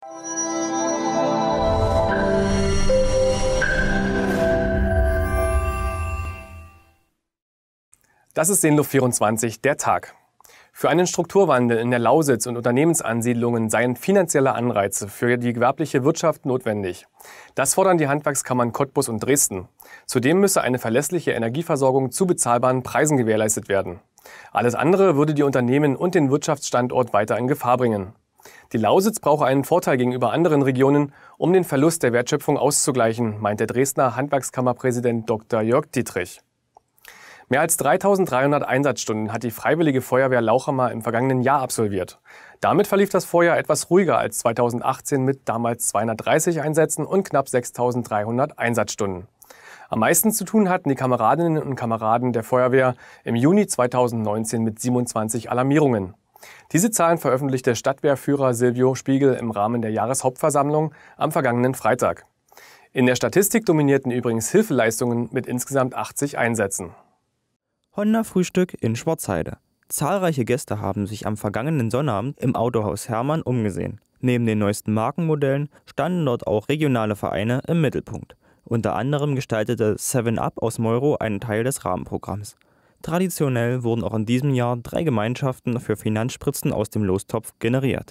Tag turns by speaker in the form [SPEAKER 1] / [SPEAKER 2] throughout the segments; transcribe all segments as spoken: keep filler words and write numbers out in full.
[SPEAKER 1] Das ist Seenluft vierundzwanzig, der Tag. Für einen Strukturwandel in der Lausitz und Unternehmensansiedlungen seien finanzielle Anreize für die gewerbliche Wirtschaft notwendig. Das fordern die Handwerkskammern Cottbus und Dresden. Zudem müsse eine verlässliche Energieversorgung zu bezahlbaren Preisen gewährleistet werden. Alles andere würde die Unternehmen und den Wirtschaftsstandort weiter in Gefahr bringen. Die Lausitz brauche einen Vorteil gegenüber anderen Regionen, um den Verlust der Wertschöpfung auszugleichen, meint der Dresdner Handwerkskammerpräsident Doktor Jörg Dietrich. Mehr als dreitausenddreihundert Einsatzstunden hat die Freiwillige Feuerwehr Lauchhammer im vergangenen Jahr absolviert. Damit verlief das Vorjahr etwas ruhiger als zweitausendachtzehn mit damals zweihundertdreißig Einsätzen und knapp sechstausenddreihundert Einsatzstunden. Am meisten zu tun hatten die Kameradinnen und Kameraden der Feuerwehr im Juni zweitausendneunzehn mit siebenundzwanzig Alarmierungen. Diese Zahlen veröffentlichte Stadtwehrführer Silvio Spiegel im Rahmen der Jahreshauptversammlung am vergangenen Freitag. In der Statistik dominierten übrigens Hilfeleistungen mit insgesamt achtzig Einsätzen.
[SPEAKER 2] Honda-Frühstück in Schwarzheide. Zahlreiche Gäste haben sich am vergangenen Sonnabend im Autohaus Hermann umgesehen. Neben den neuesten Markenmodellen standen dort auch regionale Vereine im Mittelpunkt. Unter anderem gestaltete seven up aus Meuro einen Teil des Rahmenprogramms. Traditionell wurden auch in diesem Jahr drei Gemeinschaften für Finanzspritzen aus dem Lostopf generiert.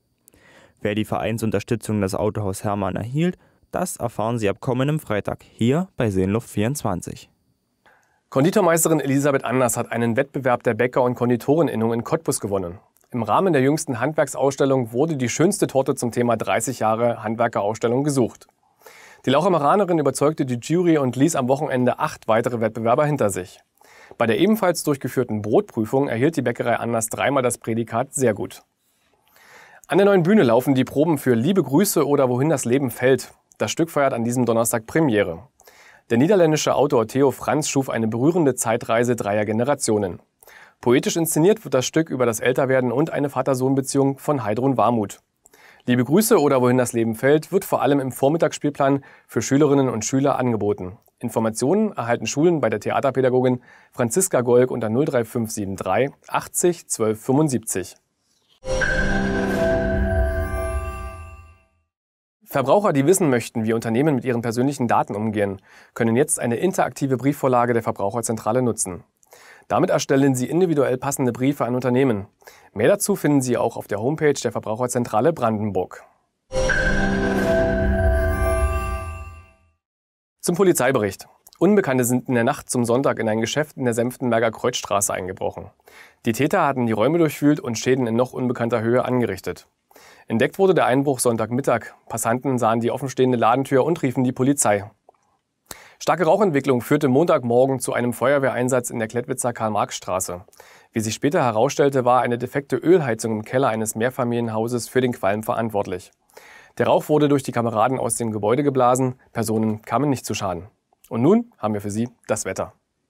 [SPEAKER 2] Wer die Vereinsunterstützung des Autohaus Hermann erhielt, das erfahren Sie ab kommendem Freitag hier bei Seenluft vierundzwanzig.
[SPEAKER 1] Konditormeisterin Elisabeth Anders hat einen Wettbewerb der Bäcker- und Konditoreninnung in Cottbus gewonnen. Im Rahmen der jüngsten Handwerksausstellung wurde die schönste Torte zum Thema dreißig Jahre Handwerkerausstellung gesucht. Die Lauchameranerin überzeugte die Jury und ließ am Wochenende acht weitere Wettbewerber hinter sich. Bei der ebenfalls durchgeführten Brotprüfung erhielt die Bäckerei Anders dreimal das Prädikat sehr gut. An der Neuen Bühne laufen die Proben für Liebe Grüße oder Wohin das Leben fällt. Das Stück feiert an diesem Donnerstag Premiere. Der niederländische Autor Theo Franz schuf eine berührende Zeitreise dreier Generationen. Poetisch inszeniert wird das Stück über das Älterwerden und eine Vater-Sohn-Beziehung von Heidrun Warmuth. Liebe Grüße oder Wohin das Leben fällt wird vor allem im Vormittagsspielplan für Schülerinnen und Schüler angeboten. Informationen erhalten Schulen bei der Theaterpädagogin Franziska Golk unter null drei fünf sieben drei achtzig zwölf fünfundsiebzig. Verbraucher, die wissen möchten, wie Unternehmen mit ihren persönlichen Daten umgehen, können jetzt eine interaktive Briefvorlage der Verbraucherzentrale nutzen. Damit erstellen sie individuell passende Briefe an Unternehmen. Mehr dazu finden Sie auch auf der Homepage der Verbraucherzentrale Brandenburg. Zum Polizeibericht. Unbekannte sind in der Nacht zum Sonntag in ein Geschäft in der Senftenberger Kreuzstraße eingebrochen. Die Täter hatten die Räume durchwühlt und Schäden in noch unbekannter Höhe angerichtet. Entdeckt wurde der Einbruch Sonntagmittag. Passanten sahen die offenstehende Ladentür und riefen die Polizei. Starke Rauchentwicklung führte Montagmorgen zu einem Feuerwehreinsatz in der Klettwitzer Karl-Marx-Straße. Wie sich später herausstellte, war eine defekte Ölheizung im Keller eines Mehrfamilienhauses für den Qualm verantwortlich. Der Rauch wurde durch die Kameraden aus dem Gebäude geblasen, Personen kamen nicht zu Schaden. Und nun haben wir für Sie das Wetter.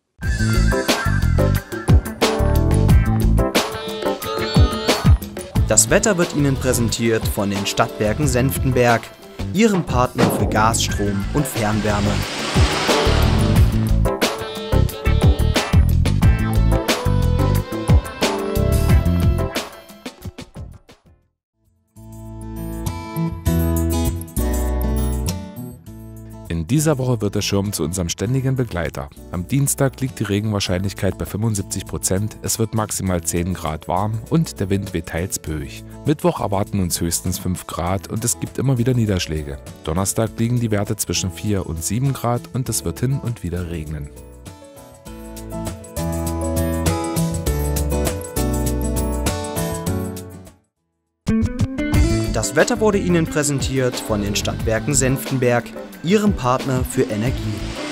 [SPEAKER 3] Das Wetter wird Ihnen präsentiert von den Stadtwerken Senftenberg, Ihrem Partner für Gas, Strom und Fernwärme.
[SPEAKER 4] In dieser Woche wird der Schirm zu unserem ständigen Begleiter. Am Dienstag liegt die Regenwahrscheinlichkeit bei fünfundsiebzig Prozent, es wird maximal zehn Grad warm und der Wind weht teils böig. Mittwoch erwarten uns höchstens fünf Grad und es gibt immer wieder Niederschläge. Donnerstag liegen die Werte zwischen vier und sieben Grad und es wird hin und wieder regnen.
[SPEAKER 3] Das Wetter wurde Ihnen präsentiert von den Stadtwerken Senftenberg, Ihrem Partner für Energie.